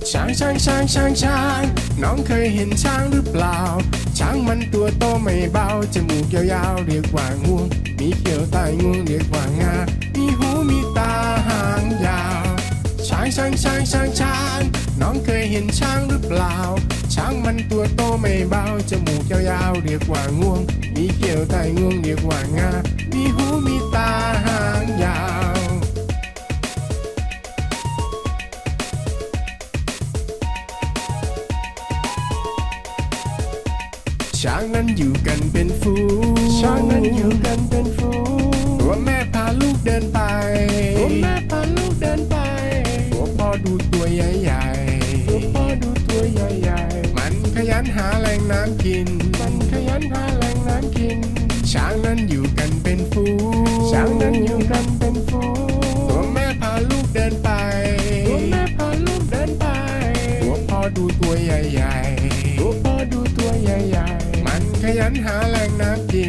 ช้างน้องเคยเห็นช้างหรือเปล่าช้างมันตัวโตไม่เบาจมูกยาวๆเรียกว่างวงมีเขี้ยวใต้งวงเรียกว่างามีหูมีตาหางยาวช้างน้องเคยเห็นช้างหรือเปล่าช้างมันตัวโตไม่เบาจมูกยาวๆเรียกว่างวงมีเขี้ยวใต้งวงเรียกว่างามีหูมีตาหางยาวช้างนั้นอยู่กันเป็นฝูงตัวแม่พาลูกเดินไปตัวพ่อดูตัวใหญ่ๆมันขยันหาแหล่งน้ำกินช้างนั้นอยู่กันเป็นฝูงตัวแม่พาลูกเดินไปตัวพ่อดูตัวใหญ่ๆมันขยันหาแหล่งน้ำกิน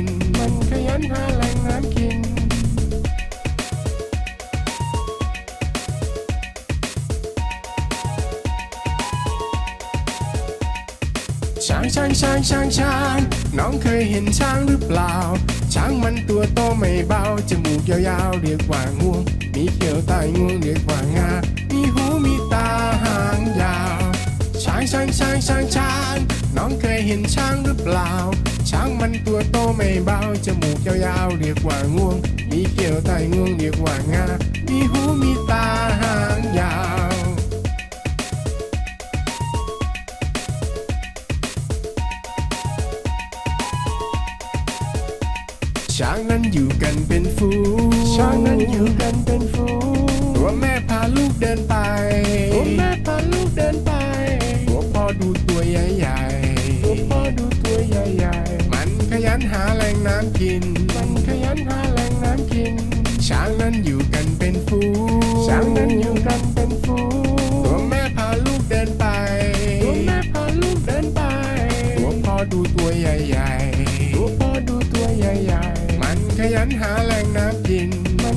ช้างน้องเคยเห็นช้างหรือเปล่าช้างมันตัวโตไม่เบาจมูกยาวๆเรียกว่างวงมีเขี้ยวใต้งวงเรียกว่างามีหูมีตาหางยาวช้างน้องเคยเห็นช้างหรือเปล่าช้างมันตัวโตไม่เบาจมูกยาวๆเรียกว่างวงมีเขี้ยวใต้งวงเรียกว่างามีหูมีตาหางยาวช้างนั้นอยู่กันเป็นฝูงตัวแม่พาลูกเดินไปตัวพ่อดูตัวใหญ่ๆมันขยันหาแหล่งน้ำกินช้างนั้นอยู่กันเป็นฝูงตัวแม่พาลูกเดินไปตัวพ่อดูตัวใหญ่ๆมันขยันหาแหล่งน้ำกิน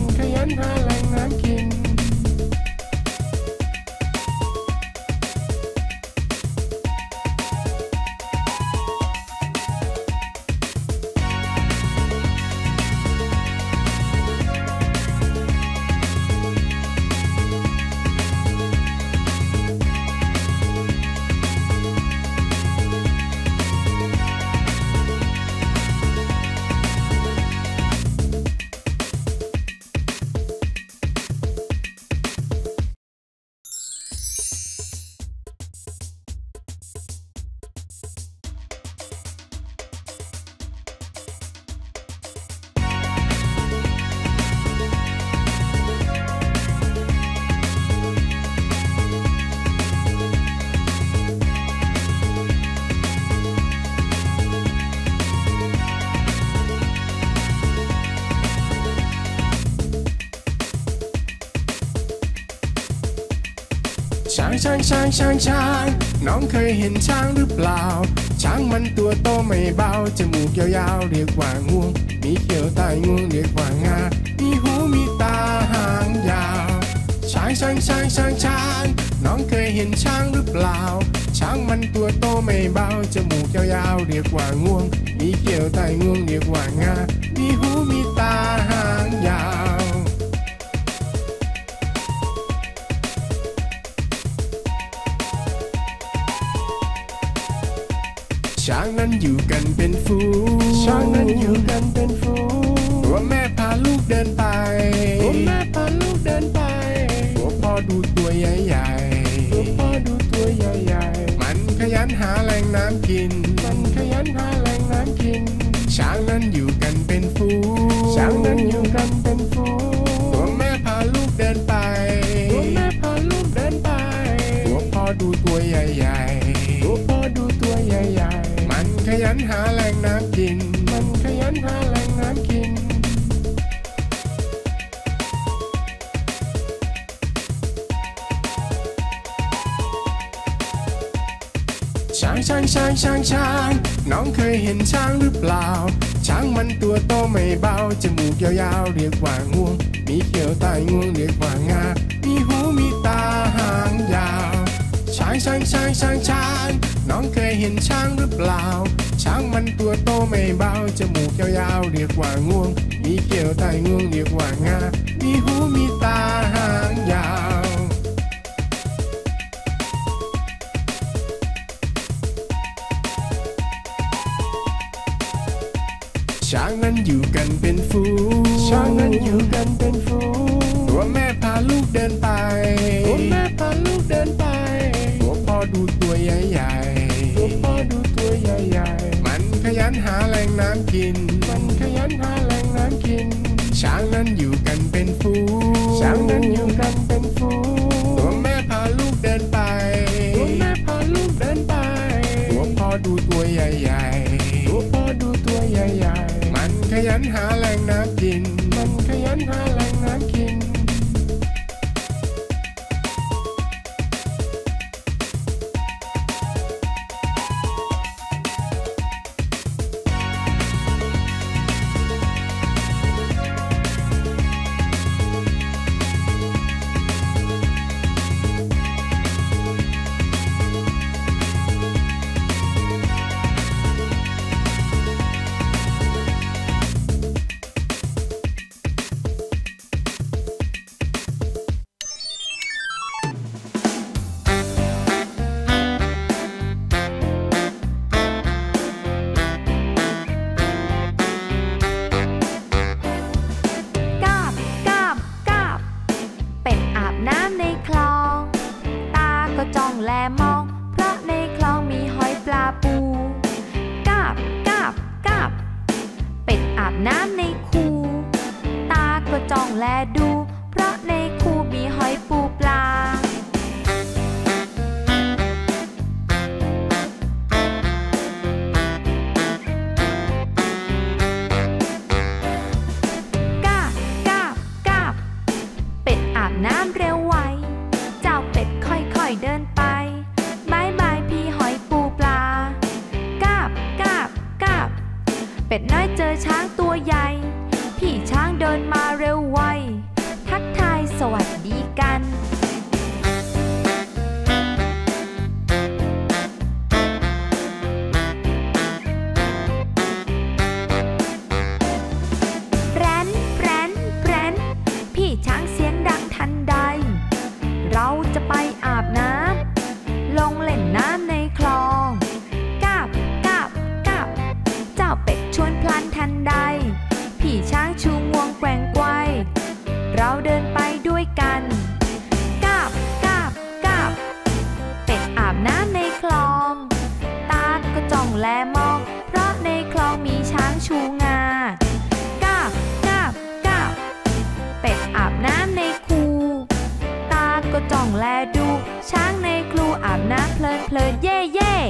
ช้างน้องเคยเห็นช้างหรือเปล่าช้างมันตัวโตไม่เบาจมูกยาวๆเรียกว่างวงมีเขี้ยวใต้งวงเรียกว่างามีหูมีตาหางยาวช้างน้องเคยเห็นช้างหรือเปล่าช้างมันตัวโตไม่เบาจมูกยาวๆเรียกว่างวงมีเขี้ยวใต้งวงเรียกว่างามีหูมีตาหางยาวช้างนั้นอยู่กันเป็นฝูงตัวแม่พาลูกเดินไปตัวพ่อดูตัวใหญ่ๆมันขยันหาแหล่งน้ำกินช้างนั้นอยู่กันเป็นฝูงตัวแม่พาลูกเดินไปตัวพ่อดูตัวใหญ่ๆมันขยันหาแหล่งน้ำกินช้างน้องเคยเห็นช้างหรือเปล่าช้างมันตัวโตไม่เบาจมูกยาวๆเรียกว่างวงมีเขี้ยวใต้งวงเรียกว่างามีหูมีตาหางยาวช้างช้างน้องเคยเห็นช้างหรือเปล่าช้างมันตัวโตไม่เบาจมูกยาวๆเรียกว่างวงมีเขี้ยวใต้งวงเรียกว่างามีหูมีตาหางยาวช้างนั้นอยู่กันเป็นฝูงตัวแม่พาลูกเดินไปตัวพ่อดูตัวใหญ่ๆมันขยันหาแหล่งน้ำกินช้างนั้นอยู่กันเป็นฝูงตัวแม่พาลูกเดินไปตัวพ่อดูตัวใหญ่ๆมันขยันหาแหล่งน้ำกินเป็ดน้อยเจอช้างตัวใหญ่พี่ช้างเดินมาเร็วไวทักทายสวัสดีกันแปรนพี่ช้างเสียงดังทันใดเราจะไปอาบน้ำลงเล่นน้ำในคลองกาบเจ้าเป็ดชวนพลันทันใดพี่ช้างชูงวงแกว่งไกวเราเดินไปด้วยกันกาบเป็ดอาบน้ำในคลองตาก็จ้องแลมองเพราะในคลองมีช้างชูงากาบเป็ดอาบน้ำในคูตาก็จ้องแลดูช้างในครูอาบน้ำเพลินเย่